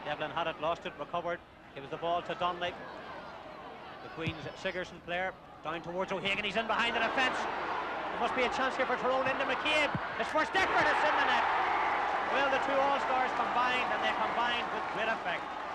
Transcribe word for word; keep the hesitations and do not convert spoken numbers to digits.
Devlin had it, lost it, recovered. Gives the ball to Donnelly. The Queen's Sigerson player down towards O'Hagan. He's in behind the defence. There must be a chance here for Tyrone into McCabe. His first effort is in the net. Well, the two All-Stars combined, and they combined with great effect.